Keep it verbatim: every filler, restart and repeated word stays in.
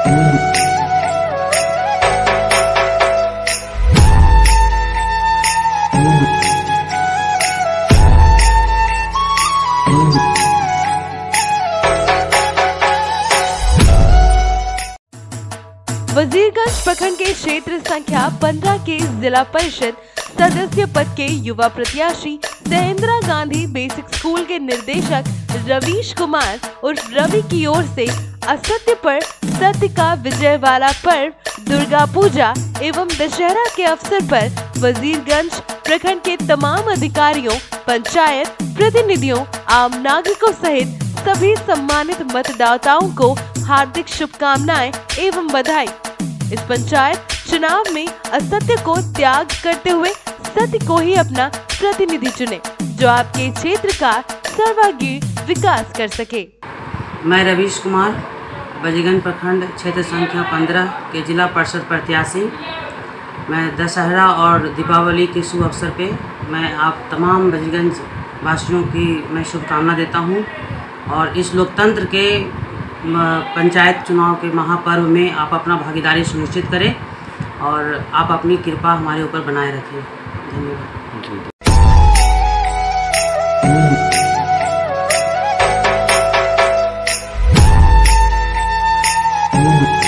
वजीरगंज प्रखंड के क्षेत्र संख्या पंद्रह के जिला परिषद सदस्य पद के युवा प्रत्याशी सह इंदिरा गांधी बेसिक स्कूल के निदेशक रवीश कुमार उर्फ रवि की ओर से असत्य पर सत्य का विजय वाला पर्व दुर्गा पूजा एवं दशहरा के अवसर पर वजीरगंज प्रखंड के तमाम अधिकारियों, पंचायत प्रतिनिधियों, आम नागरिकों सहित सभी सम्मानित मतदाताओं को हार्दिक शुभकामनाएं एवं बधाई। इस पंचायत चुनाव में असत्य को त्याग करते हुए सत्य को ही अपना प्रतिनिधि चुने, जो आपके क्षेत्र का सर्वांगीण विकास कर सके। मैं रवीश कुमार, वजीरगंज प्रखंड क्षेत्र संख्या पंद्रह के जिला परिषद प्रत्याशी। मैं दशहरा और दीपावली के शुभ अवसर पे मैं आप तमाम वजीरगंज वासियों की मैं शुभकामना देता हूं और इस लोकतंत्र के पंचायत चुनाव के महापर्व में आप अपना भागीदारी सुनिश्चित करें और आप अपनी कृपा हमारे ऊपर बनाए रखें। धन्यवाद। Thank you.